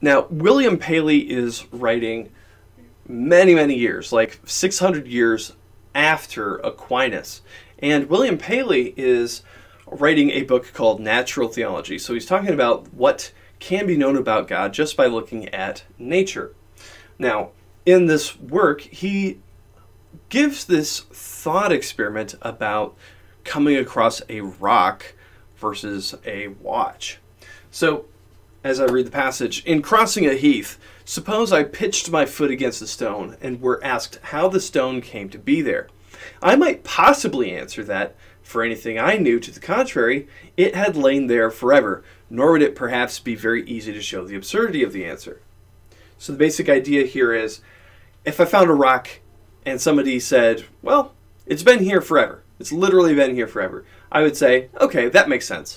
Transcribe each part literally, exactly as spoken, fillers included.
Now, William Paley is writing many, many years, like six hundred years after Aquinas. And William Paley is writing a book called Natural Theology. So he's talking about what can be known about God just by looking at nature. Now, in this work, he gives this thought experiment about coming across a rock versus a watch. So, as I read the passage, in crossing a heath, suppose I pitched my foot against a stone and were asked how the stone came to be there. I might possibly answer that, for anything I knew to the contrary, it had lain there forever, nor would it perhaps be very easy to show the absurdity of the answer. So the basic idea here is, if I found a rock and somebody said, well, it's been here forever, it's literally been here forever, I would say, okay, that makes sense.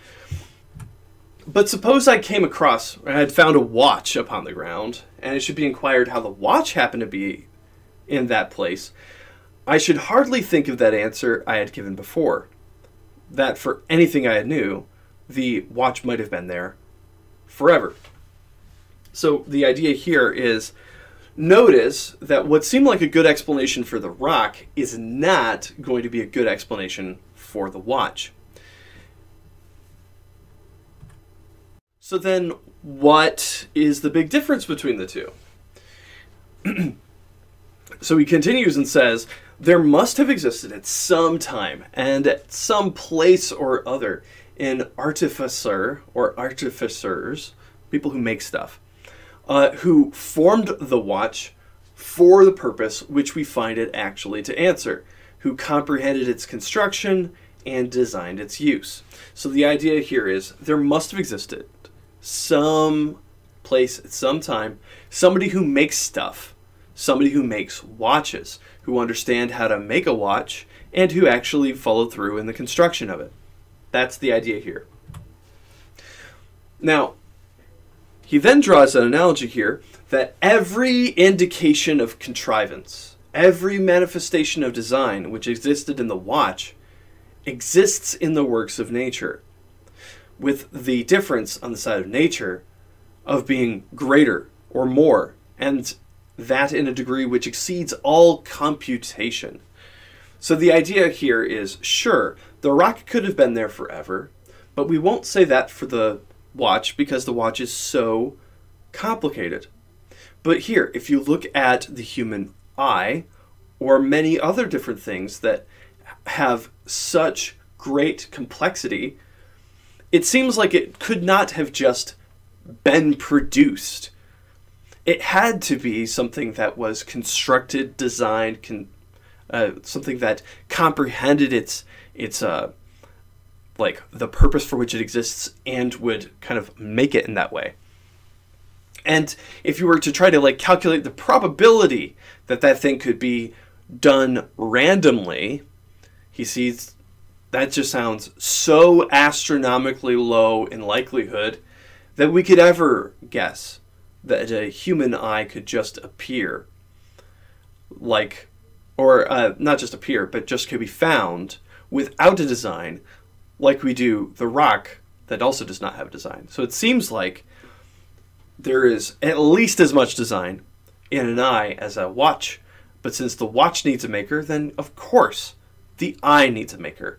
But suppose I came across, I had found a watch upon the ground, and it should be inquired how the watch happened to be in that place. I should hardly think of that answer I had given before, that for anything I knew, the watch might have been there forever. So the idea here is, notice that what seemed like a good explanation for the rock is not going to be a good explanation for the watch. So then, what is the big difference between the two? So he continues and says, there must have existed at some time and at some place or other an artificer or artificers, people who make stuff, uh, who formed the watch for the purpose which we find it actually to answer, who comprehended its construction and designed its use. So the idea here is there must have existed some place at some time, somebody who makes stuff, somebody who makes watches, who understand how to make a watch, and who actually follow through in the construction of it. That's the idea here. Now, he then draws an analogy here that every indication of contrivance, every manifestation of design which existed in the watch, exists in the works of nature, with the difference on the side of nature of being greater or more, and that in a degree which exceeds all computation. So the idea here is, sure, the rock could have been there forever, but we won't say that for the watch because the watch is so complicated. But here, if you look at the human eye, or many other different things that have such great complexity, it seems like it could not have just been produced. It had to be something that was constructed, designed, con uh, something that comprehended its its uh, like the purpose for which it exists and would kind of make it in that way. And if you were to try to like calculate the probability that that thing could be done randomly, he sees that just sounds so astronomically low in likelihood that we could ever guess that a human eye could just appear like, or uh, not just appear, but just could be found without a design like we do the rock that also does not have a design. So it seems like there is at least as much design in an eye as a watch, but since the watch needs a maker, then of course the eye needs a maker.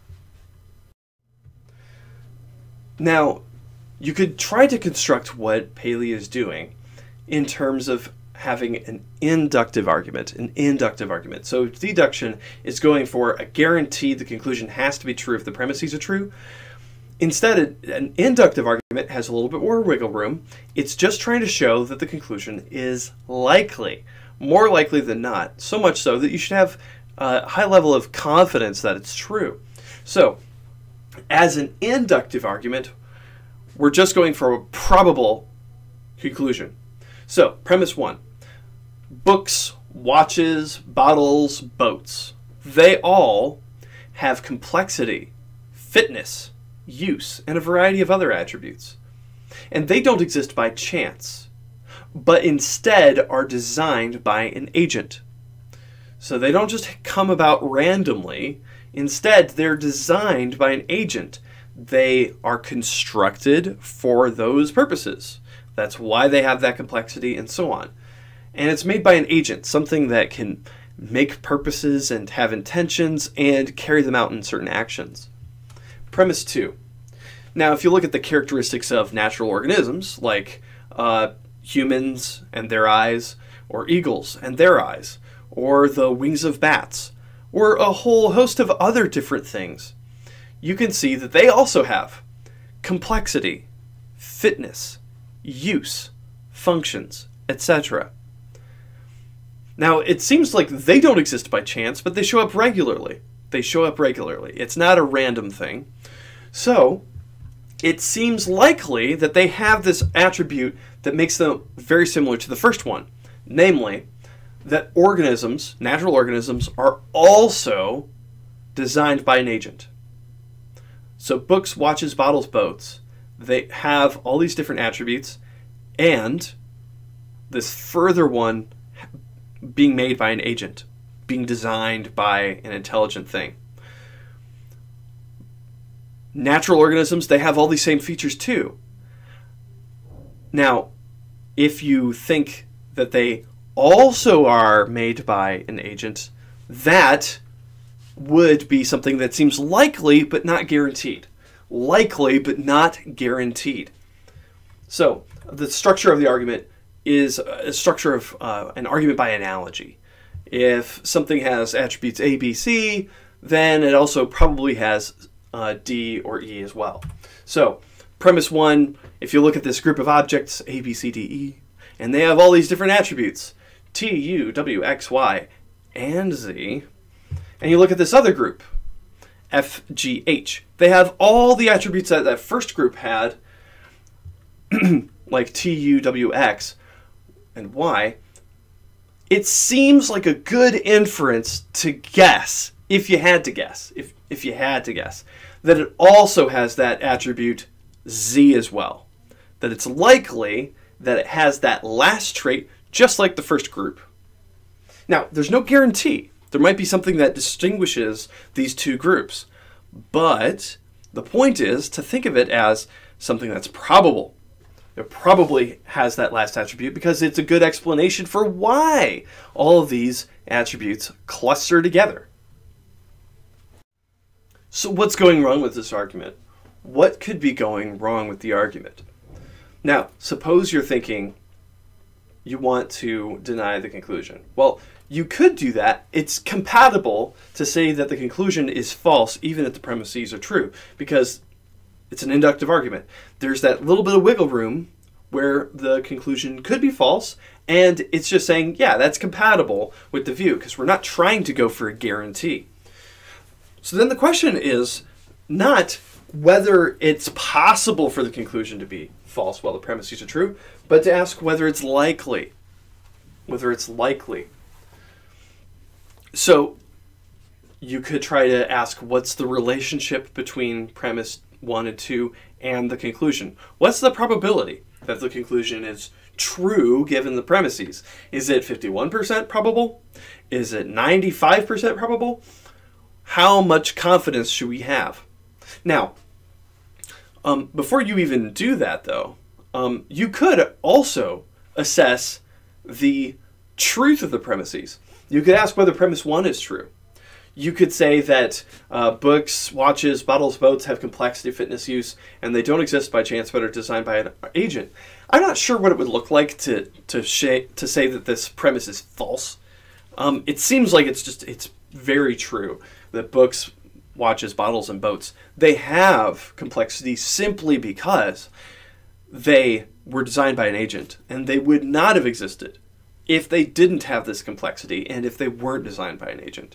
Now, you could try to construct what Paley is doing in terms of having an inductive argument, an inductive argument. So deduction is going for a guarantee the conclusion has to be true if the premises are true. Instead, an inductive argument has a little bit more wiggle room. It's just trying to show that the conclusion is likely, more likely than not, so much so that you should have a high level of confidence that it's true. So, as an inductive argument, we're just going for a probable conclusion. So, premise one, books, watches, bottles, boats, they all have complexity, fitness, use, and a variety of other attributes. And they don't exist by chance, but instead are designed by an agent. So they don't just come about randomly. Instead, they're designed by an agent. They are constructed for those purposes. That's why they have that complexity, and so on. And it's made by an agent, something that can make purposes and have intentions and carry them out in certain actions. Premise two. Now, if you look at the characteristics of natural organisms, like uh, humans and their eyes, or eagles and their eyes, or the wings of bats, or a whole host of other different things, you can see that they also have complexity, fitness, use, functions, et cetera. Now, it seems like they don't exist by chance, but they show up regularly. They show up regularly. It's not a random thing. So, it seems likely that they have this attribute that makes them very similar to the first one. Namely, that organisms, natural organisms, are also designed by an agent. So books, watches, bottles, boats, they have all these different attributes, and this further one being made by an agent, being designed by an intelligent thing. Natural organisms, they have all these same features too. Now, if you think that they also are made by an agent, that would be something that seems likely but not guaranteed. Likely but not guaranteed. So, the structure of the argument is a structure of uh, an argument by analogy. If something has attributes A, B, C, then it also probably has uh, D or E as well. So, premise one, if you look at this group of objects, A, B, C, D, E, and they have all these different attributes, T, U, W, X, Y, and Z, and you look at this other group, F, G, H, they have all the attributes that that first group had, like T, U, W, X, and Y. It seems like a good inference to guess, if you had to guess, if, if you had to guess, that it also has that attribute Z as well. That it's likely that it has that last trait just like the first group. Now, there's no guarantee. There might be something that distinguishes these two groups, but the point is to think of it as something that's probable. It probably has that last attribute because it's a good explanation for why all of these attributes cluster together. So what's going wrong with this argument? What could be going wrong with the argument? Now, suppose you're thinking you want to deny the conclusion. Well, you could do that. It's compatible to say that the conclusion is false even if the premises are true, because it's an inductive argument. There's that little bit of wiggle room where the conclusion could be false, and it's just saying, yeah, that's compatible with the view, because we're not trying to go for a guarantee. So then the question is not whether it's possible for the conclusion to be false while the premises are true, but to ask whether it's likely. Whether it's likely. So you could try to ask, what's the relationship between premise one and two and the conclusion? What's the probability that the conclusion is true given the premises? Is it fifty-one percent probable? Is it ninety-five percent probable? How much confidence should we have? Now, um, before you even do that, though, um, you could also assess the truth of the premises. You could ask whether premise one is true. You could say that uh, books, watches, bottles, boats have complexity, fitness, use, and they don't exist by chance but are designed by an agent. I'm not sure what it would look like to to, to say that this premise is false. Um, it seems like it's just it's very true that books, watches, bottles, and boats, they have complexity simply because they were designed by an agent, and they would not have existed if they didn't have this complexity and if they weren't designed by an agent.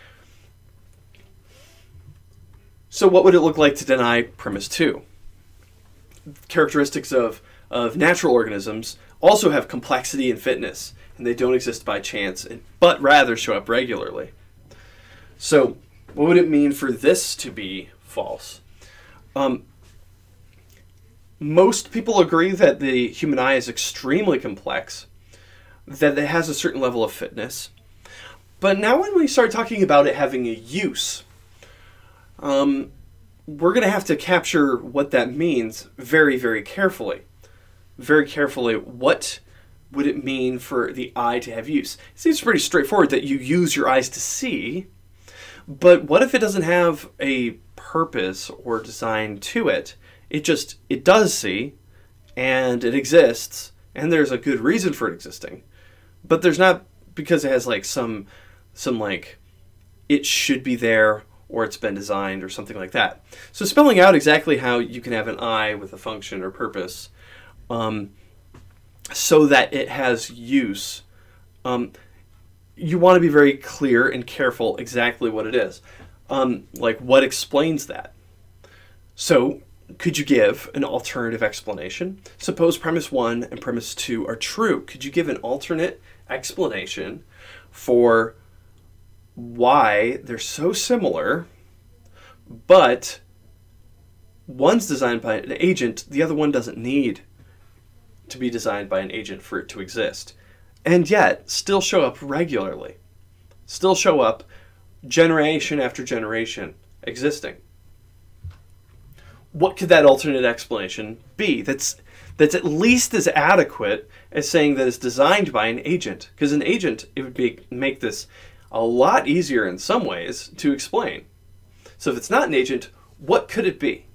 So what would it look like to deny premise two? Characteristics of, of natural organisms also have complexity and fitness, and they don't exist by chance, but rather show up regularly. So what would it mean for this to be false? Um, most people agree that the human eye is extremely complex, that it has a certain level of fitness. But now when we start talking about it having a use, um, we're going to have to capture what that means very, very carefully. very carefully what would it mean for the eye to have use. It seems pretty straightforward that you use your eyes to see, but what if it doesn't have a purpose or design to it? It just, it does see, and it exists, and there's a good reason for it existing. But there's not because it has like some, some like, it should be there, or it's been designed, or something like that. So spelling out exactly how you can have an eye with a function or purpose, um, so that it has use, um, you want to be very clear and careful exactly what it is. Um, like, what explains that? So, could you give an alternative explanation? Suppose premise one and premise two are true. Could you give an alternate explanation for why they're so similar, but one's designed by an agent, the other one doesn't need to be designed by an agent for it to exist, and yet still show up regularly, still show up generation after generation existing? What could that alternate explanation be that's that's at least as adequate as saying that it's designed by an agent? Because an agent, it would be make this a lot easier in some ways to explain. So if it's not an agent, what could it be?